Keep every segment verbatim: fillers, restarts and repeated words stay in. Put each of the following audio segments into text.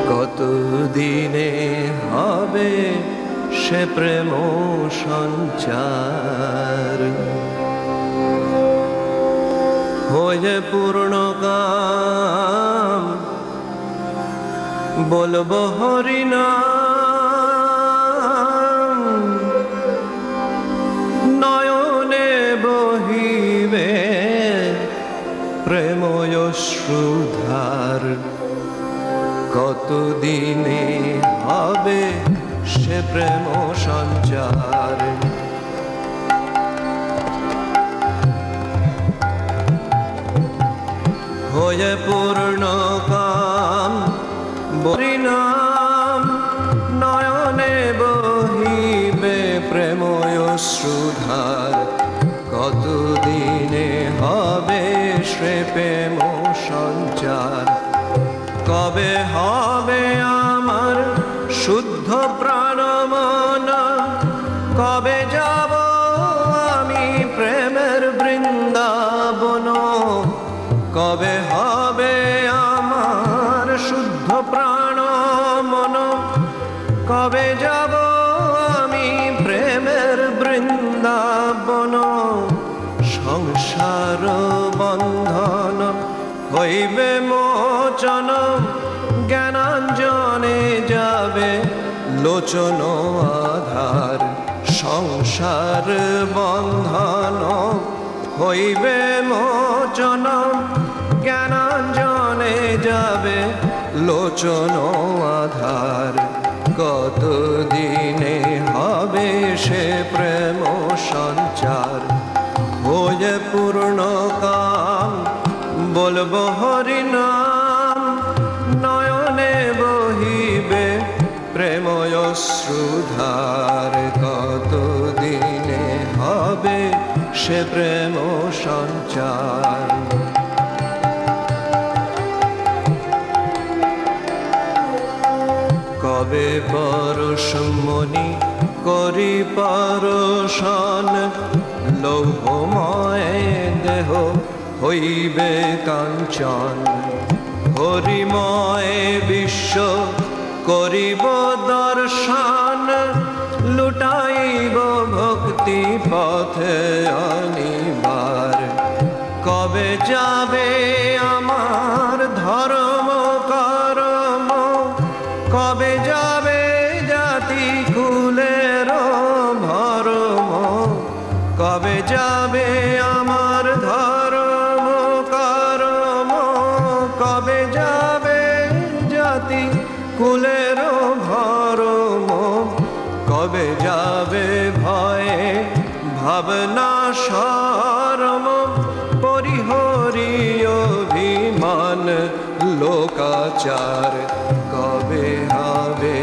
কত দিনে হবে সে প্রেম সঞ্চার, হয়ে পূর্ণকাম বলবো হরিনাম, নয়নে বহিবে প্রেময় অশ্রুধার। কত দিনে হবে সে প্রেম সঞ্চার, হয়ে পূর্ণকাম হরিনাম, নয়নে বহিবে প্রেময় অশ্রুধার। কত দিনে হবে সে প্রেম সঞ্চার, কবে হবে আমার শুদ্ধ প্রাণ মন, কবে যাব আমি প্রেমের বৃন্দাবন, কবে হবে আমার শুদ্ধ প্রাণ মন, কবে যাব আমি প্রেমের বৃন্দাবন। সংসার বন্ধন হইবে মোচন, জ্ঞানাঞ্জনে যাবে লোচন আধার। সংসার বন্ধন হইবে মোচন, জ্ঞানাঞ্জনে যাবে লোচন আধার। কত দিনে হবে সে প্রেম সঞ্চার, হয়ে পূর্ণকাম বলবো হরিনাম, নয়নে বহিবে প্রেময় অশ্রুধার। কত দিনে হবে সে প্রেম সঞ্চার, কবে পরশমণি করি পরশন, লৌহময় দেহ হইবে কাঞ্চন। হরিময় বিশ্ব করিব দর্শন, লুটাইব ভক্তি পথে অনিবার। কবে যাবে আমার ধর্ম কর্ম, কবে যাবে জাতি কুলের ভরম, কবে যাবে আমার ধর্ম কর্ম, কবে যাবে জাতি কুলের ভরম, কবে যাবে ভয়ে ভাবনা শরম, পরিহরি অভিমান লোকাচার। কবে হবে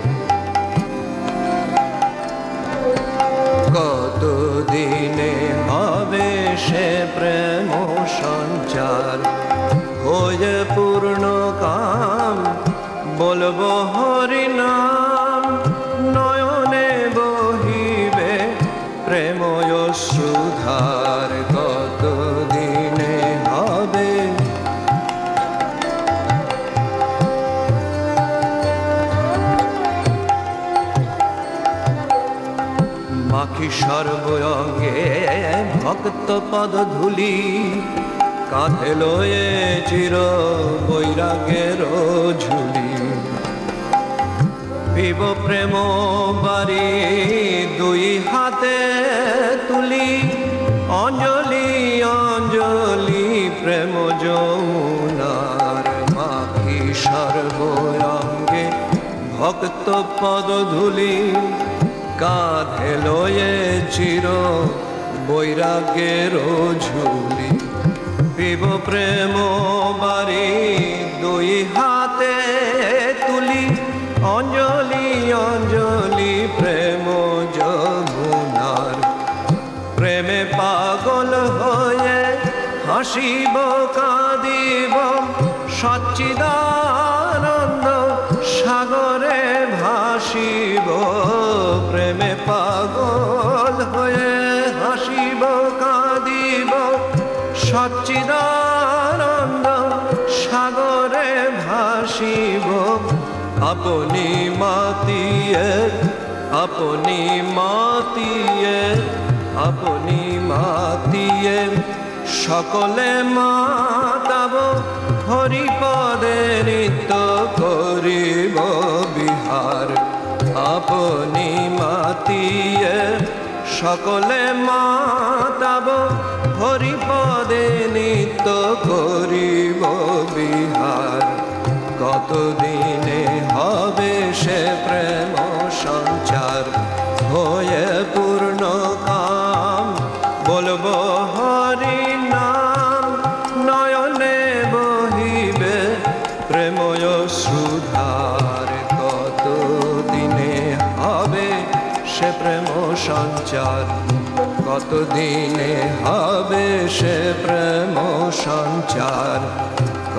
কত দিনে হবে সে প্রেম সঞ্চার, হয়ে পূর্ণকাম বলবো হরিনাম, নয়নে বহিবে প্রেময় অশ্রুধার। কত দিনে হবে মাখি সর্বঙ্গে ভক্ত পদ ধুলি, কাঁধে লয়ে চির বৈরাগের ঝুলি। পিব প্রেম বাড়ি দুই হাতে তুলি, অঞ্জলি অঞ্জলি প্রেম যমুনার। মাখি সর্বঙ্গে ভক্ত পদ ধুলি, কাঁধে লয়ে চির বৈরাগের ঝুলি। পিব প্রেম বাড়ি দুই হাতে তুলি, অঞ্জলি অঞ্জলি প্রেম যমুনার। প্রেমে পাগল হয়ে হাসিব কাঁদিব, সচ্চিদানন্দ সাগরে ভাসিব। প্রেমে পাগল হয়ে হাসিব কাঁদিব, সচ্চিদানন্দ সাগরে ভাসিব। আপনি মাতিয়ে আপনি মাতিয়ে আপনি মাতিয়ে সকলে মাতাব হরিপদে নিত্য করিব বিহার আপনি মাতিয়ে সকলে মাতাব হরিপদে নিত্য করিব বিহার কতদিনে হবে সে প্রেম সঞ্চার হয়ে পূর্ণ কাম বলবো হরি নাম নয়নে বহিবে প্রেময় সুধার কতদিনে হবে সে প্রেম সঞ্চার কতদিনে হবে সে প্রেম সঞ্চার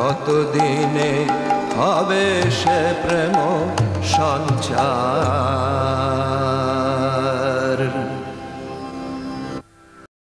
কতদিনে হবে সে প্রেম সঞ্চার।